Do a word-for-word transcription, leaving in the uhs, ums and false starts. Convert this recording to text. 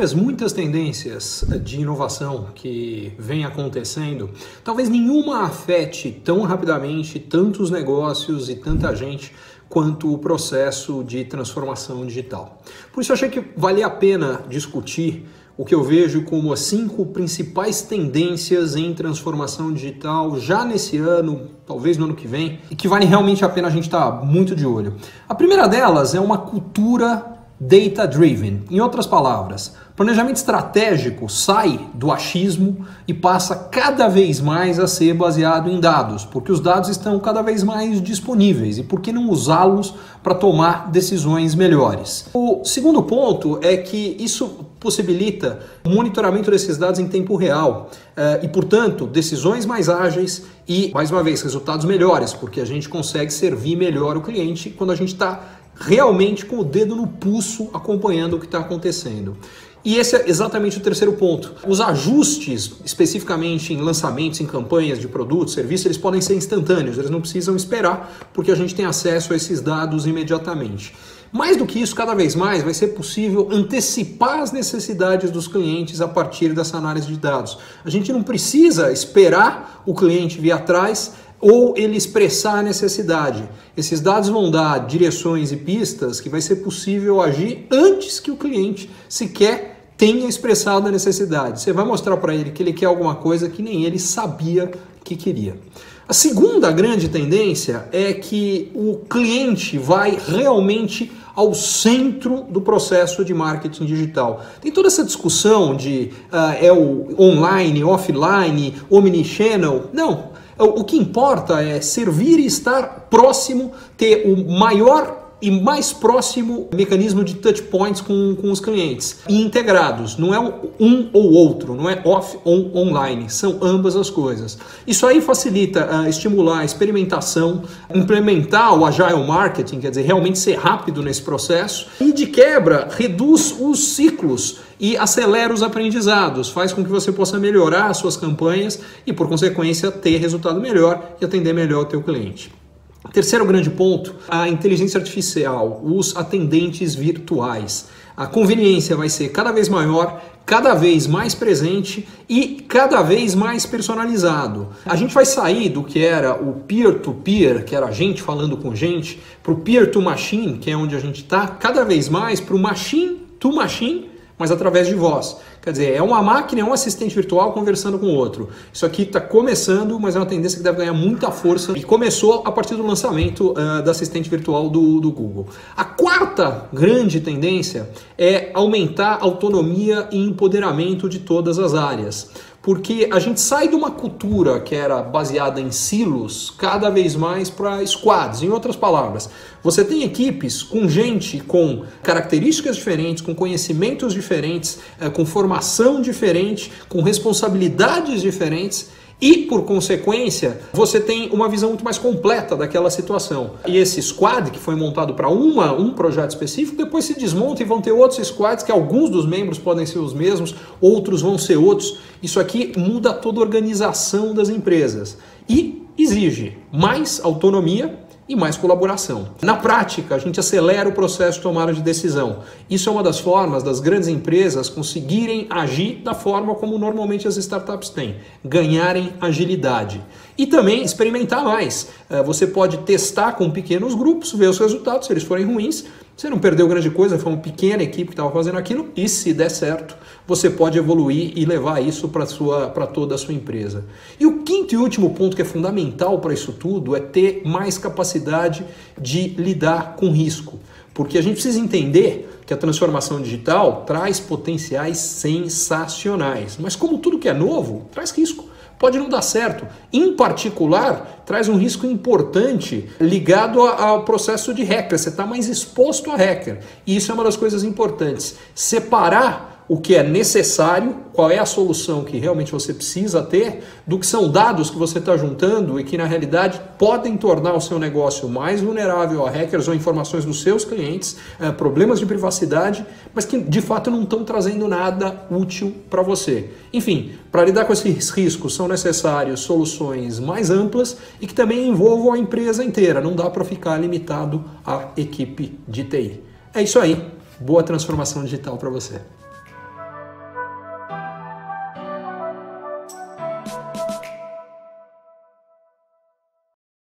as muitas tendências de inovação que vem acontecendo, talvez nenhuma afete tão rapidamente tantos negócios e tanta gente quanto o processo de transformação digital. Por isso eu achei que valia a pena discutir o que eu vejo como as cinco principais tendências em transformação digital já nesse ano, talvez no ano que vem, e que vale realmente a pena a gente estar muito de olho. A primeira delas é uma cultura data-driven. Em outras palavras, planejamento estratégico sai do achismo e passa cada vez mais a ser baseado em dados, porque os dados estão cada vez mais disponíveis e por que não usá-los para tomar decisões melhores? O segundo ponto é que isso possibilita o monitoramento desses dados em tempo real e, portanto, decisões mais ágeis e, mais uma vez, resultados melhores, porque a gente consegue servir melhor o cliente quando a gente está realmente com o dedo no pulso acompanhando o que está acontecendo. E esse é exatamente o terceiro ponto. Os ajustes, especificamente em lançamentos, em campanhas de produtos, serviços, eles podem ser instantâneos, eles não precisam esperar porque a gente tem acesso a esses dados imediatamente. Mais do que isso, cada vez mais vai ser possível antecipar as necessidades dos clientes a partir dessa análise de dados. A gente não precisa esperar o cliente vir atrás ou ele expressar a necessidade. Esses dados vão dar direções e pistas que vai ser possível agir antes que o cliente sequer tenha expressado a necessidade. Você vai mostrar para ele que ele quer alguma coisa que nem ele sabia que queria. A segunda grande tendência é que o cliente vai realmente ao centro do processo de marketing digital. Tem toda essa discussão de uh, é o online, offline, omnichannel. Não. O que importa é servir e estar próximo, ter o maior e mais próximo mecanismo de touch points com, com os clientes. E integrados, não é um ou outro, não é off ou online, são ambas as coisas. Isso aí facilita uh, estimular a experimentação, implementar o agile marketing, quer dizer, realmente ser rápido nesse processo, e de quebra reduz os ciclos e acelera os aprendizados, faz com que você possa melhorar as suas campanhas e, por consequência, ter resultado melhor e atender melhor o teu cliente. Terceiro grande ponto, a inteligência artificial, os atendentes virtuais. A conveniência vai ser cada vez maior, cada vez mais presente e cada vez mais personalizado. A gente vai sair do que era o peer-to-peer, que era gente falando com gente, para o peer-to-machine, que é onde a gente está, cada vez mais para o machine-to-machine, mas através de voz. Quer dizer, é uma máquina, é um assistente virtual conversando com o outro. Isso aqui está começando, mas é uma tendência que deve ganhar muita força e começou a partir do lançamento uh, do assistente virtual do, do Google. A quarta grande tendência é aumentar a autonomia e empoderamento de todas as áreas. Porque a gente sai de uma cultura que era baseada em silos cada vez mais para squads. Em outras palavras, você tem equipes com gente com características diferentes, com conhecimentos diferentes, com formação diferente, com responsabilidades diferentes e, por consequência, você tem uma visão muito mais completa daquela situação. E esse squad, que foi montado para uma um projeto específico, depois se desmonta e vão ter outros squads, que alguns dos membros podem ser os mesmos, outros vão ser outros. Isso aqui muda toda a organização das empresas e exige mais autonomia e mais colaboração. Na prática, a gente acelera o processo de tomada de decisão. Isso é uma das formas das grandes empresas conseguirem agir da forma como normalmente as startups têm, ganharem agilidade. E também experimentar mais. Você pode testar com pequenos grupos, ver os resultados, se eles forem ruins, você não perdeu grande coisa, foi uma pequena equipe que estava fazendo aquilo, e se der certo, você pode evoluir e levar isso para sua, para toda a sua empresa. E o quinto e último ponto que é fundamental para isso tudo é ter mais capacidade de lidar com risco. Porque a gente precisa entender que a transformação digital traz potenciais sensacionais, mas como tudo que é novo, traz risco. Pode não dar certo. Em particular, traz um risco importante ligado ao processo de hacker. Você está mais exposto a hacker. E isso é uma das coisas importantes. Separar o que é necessário, qual é a solução que realmente você precisa ter, do que são dados que você está juntando e que na realidade podem tornar o seu negócio mais vulnerável a hackers ou informações dos seus clientes, é, problemas de privacidade, mas que de fato não estão trazendo nada útil para você. Enfim, para lidar com esses riscos são necessárias soluções mais amplas e que também envolvam a empresa inteira, não dá para ficar limitado à equipe de T I. É isso aí, boa transformação digital para você.